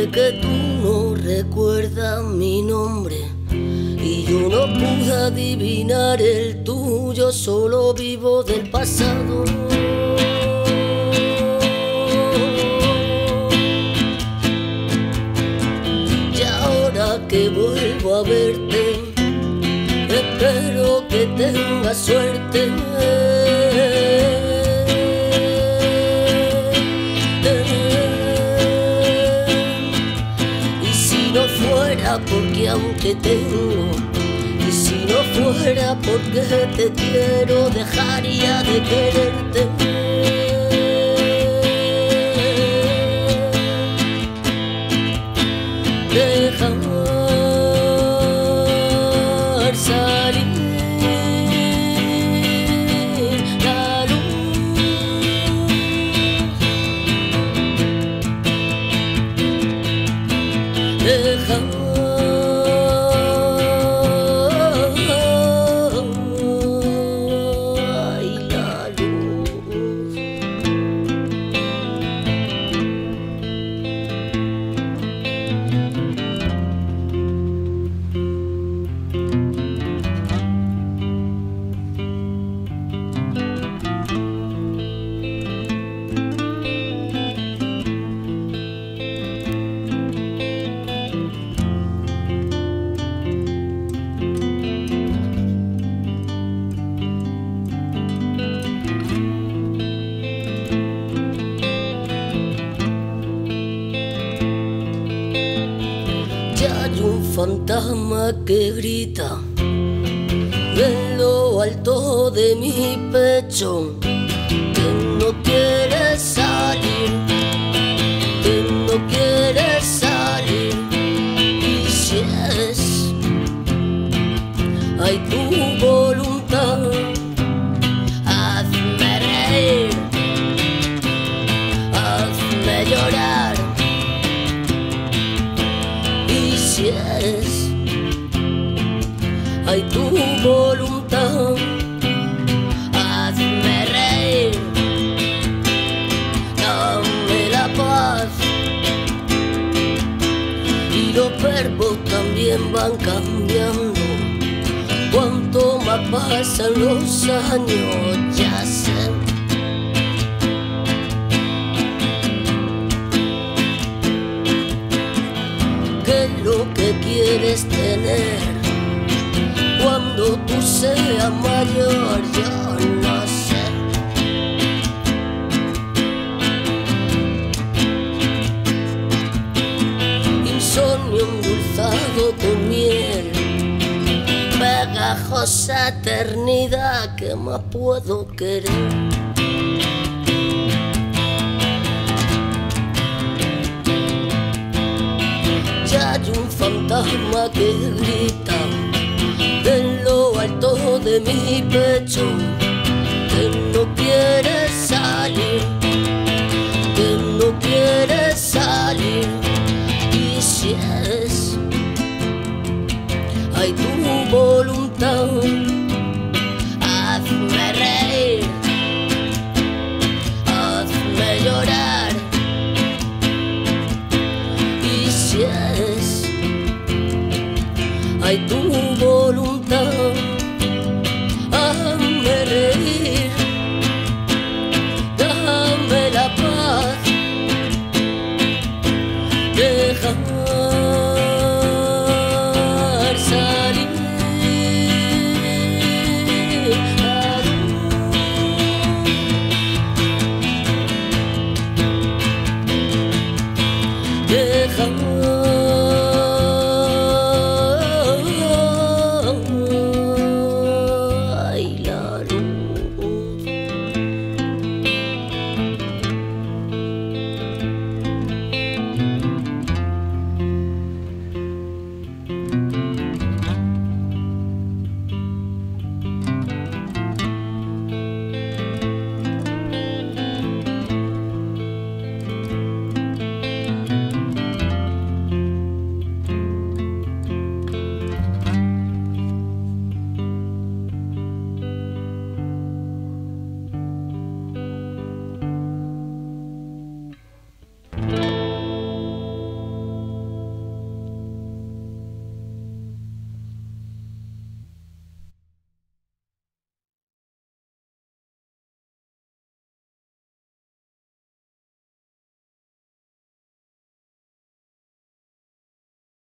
que tú no recuerdas mi nombre y yo no pude adivinar el tuyo, solo vivo del pasado. Y ahora que vuelvo a verte, espero que tengas suerte. Porque aunque tengo, y si no fuera porque te quiero, dejaría de quererte. Dejar salir la luz, dejar hay un fantasma que grita en lo alto de mi pecho, que no quiere salir, que no quiere salir. Y si es, hay tu voluntad, hazme reír, hazme llorar. Si es, hay tu voluntad, hazme reír, dame la paz. Y los verbos también van cambiando, cuanto más pasan los años, ya sé. ¿Qué es lo que quieres tener cuando tú seas mayor? Yo no sé. Insomnio endulzado con miel, pegajosa eternidad, ¿qué más puedo querer? Hay un fantasma que grita en lo alto de mi pecho,